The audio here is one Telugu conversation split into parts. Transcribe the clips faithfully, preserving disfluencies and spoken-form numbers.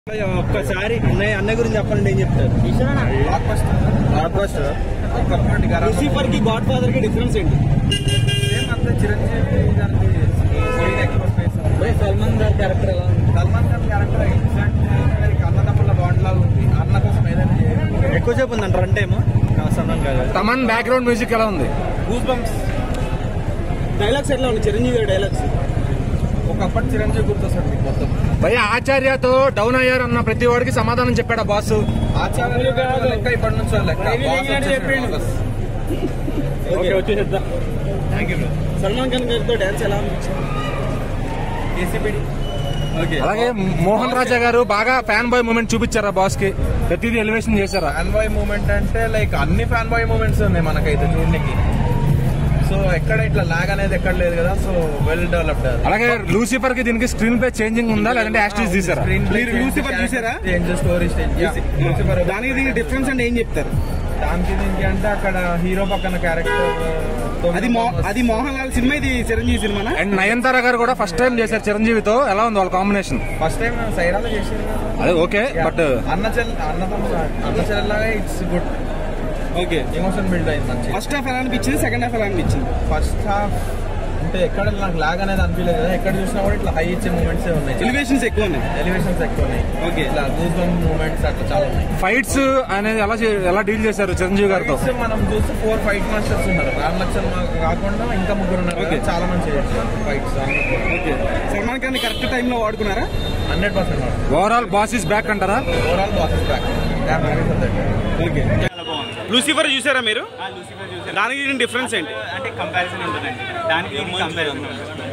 ఒక్కసారి అన్నయ్య అన్నయ్య గురించి చెప్పండి ఏం చెప్తారు? లూసిఫర్ కి గాడ్ ఫాదర్ కి డిఫరెన్స్ ఏంటి? చిరంజీవి సల్మాన్ గారి క్యారెక్టర్ ఎలా ఉంది? సల్మాన్ ఖాన్ క్యారెక్టర్ అన్నదమ్ముల బాండ్ లాగా ఉంది. అన్న కోసం ఏదైనా ఎక్కువ సేపు ఉందంట రన్ టైమ్. సల్మాన్ గారు తమన్ బ్యాక్గ్రౌండ్ మ్యూజిక్ ఎలా ఉంది? Goose bumps. డైలాగ్స్ ఎట్లా ఉంది? చిరంజీవి గారి డైలాగ్స్ ఒకప్పటి చిరంజీవి గుర్తొస్తాడు మొత్తం. భయ ఆచార్యతో డౌన్ అయ్యారు అన్న ప్రతి వాడికి సమాధానం చెప్పాడు బాస్. ఆచార్య లెక్క ఇప్పటి నుంచి వచ్చేద్దాం. సల్మాన్ ఖాన్ గారితో డాన్స్ ఎలా అనిపించింది? అలాగే మోహన్ రాజా గారు బాగా ఫ్యాన్ బాయ్ మూమెంట్ చూపించారా బాస్ కి? ప్రతిదీ ఎలివేషన్ చేశారా? ఫ్యాన్ బాయ్ మూమెంట్ అంటే లైక్ అన్ని ఫ్యాన్ బాయ్ మూమెంట్స్ ఉన్నాయి మనకైతే చూడడానికి. సో ఎక్కడ ఇట్లా లాగ్ అనేది ఎక్కడ లేదు కదా. So well developed. అలాగే లూసిఫర్ కి దీనికి స్క్రీన్ ప్లే చేంజింగ్ ఉందా లేదంటే యాస్టీస్ తీసారా? మీరు లూసిఫర్ చూసారా? స్టోరీ లూసిఫర్ దానికి దీనికి డిఫరెన్స్ అంటే ఏం చెప్తారు? దానికి దీనికి అంటే అక్కడ హీరో పక్కన క్యారెక్టర్ అది అది మోహన్ లాల్ సినిమా, ఇది చిరంజీవి సినిమా. అండ్ నయనతార గారు కూడా ఫస్ట్ టైం చేశారు చిరంజీవితో. ఎలా ఉంది వాళ్ళ కాంబినేషన్? ఫస్ట్ టైం సైరాలో చేసారు. అదే ఓకే, బట్ అన్న చెల్ అన్న అన్న చెల్లెలాగా it's good. Okay, emotion build అయింది మంచి. ఫస్ట్ హాఫ్ ఎలా అనిపించింది? సెకండ్ హాఫ్ ఎలా అనిపించింది? ఫస్ట్ హాఫ్ అంటే ఎక్కడ నాకు లాగ్ అనేది అనిపించలేదు కదా. ఎక్కడ చూసినా కూడా ఇట్లా హై ఇచ్చే మూమెంట్స్ ఉన్నాయి. ఎలివేషన్స్ ఎక్కువ ఉన్నాయి. ఎలివేషన్స్ ఎక్కువ ఉన్నాయి. ఓకే, ఇట్లా గూస్ బంప్ మూమెంట్స్ అట్లా చాలా ఉన్నాయి. ఫైట్స్ అనేది ఎలా ఎలా డీల్ చేశారు చిరంజీవి గారితో? మనం చూస్తే ఫోర్ ఫైట్ మాస్టర్స్ ఉన్నారు. రామ్ లక్ష్మణ్ కాకుండా ఇంకా ముగ్గురు ఉన్నారు. చాలా మంది చేయొచ్చు fights. Okay, Salman Khan correct టైంలో వాడుకున్నారా? Hundred percent overall boss is back అంటారా? Overall boss is back. Okay, Lucifer చూసారా మీరు? దానికి డిఫరెన్స్ ఏంటి? అంటే కంపారిజన్ ఉంటుందండి. దానికి కంపారిజన్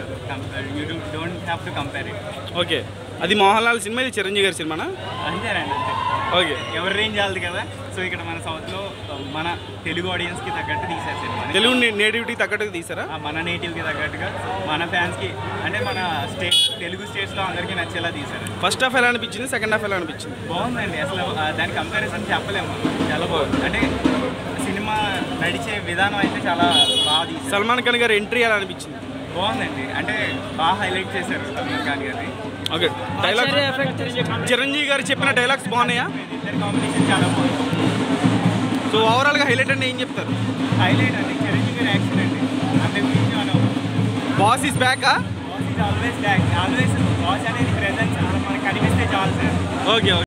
కంపేర్. ఓకే, అది మోహన్ లాల్ సినిమా, ఇది చిరంజీవి గారి సినిమానా? అంతేనండి, అంతే. ఓకే, ఎవరి రేంజ్ చాలదు కదా. సో ఇక్కడ మన సౌత్ లో మన తెలుగు ఆడియన్స్ కి తగ్గట్టు తీసారు సినిమా. తెలుగు నేటివిటీ తగ్గట్టుగా తీసారా? మన నేటివ్ కి తగ్గట్టుగా మన ఫ్యాన్స్ కి, అంటే మన స్టేట్ తెలుగు స్టేట్స్ లో అందరికీ నచ్చేలా తీసారు. ఫస్ట్ హాఫ్ ఎలా అనిపించింది? సెకండ్ హాఫ్ ఎలా అనిపించింది? బాగుందండి. అసలు దాని కంపారిజన్ చెప్పలేము. చాలా బాగుంది. అంటే సినిమా నడిచే విధానం అయితే చాలా బాగా తీసారు. సల్మాన్ ఖాన్ గారి ఎంట్రీ ఎలా అనిపించింది? బాగుందండి. అంటే బాగా హైలైట్ చేశారు సల్మాన్ ఖాన్ గారిని. ఓకే, డైలాగ్ చిరంజీవి గారు చెప్పిన డైలాగ్స్ బాగున్నాయా? ఇద్దరు కాంబినేషన్ చాలా బాగుంది. సో ఓవరాల్ గా హైలైట్ అంటే ఏం చెప్తారు? హైలైట్ అండి చిరంజీవి గారి యాక్షన్ అండి. అంతే గురించి మనం boss is back. Boss is always back. Always boss అనేది ప్రెజెన్స్ మనకు కనిపిస్తే చాలు సార్. ఓకే.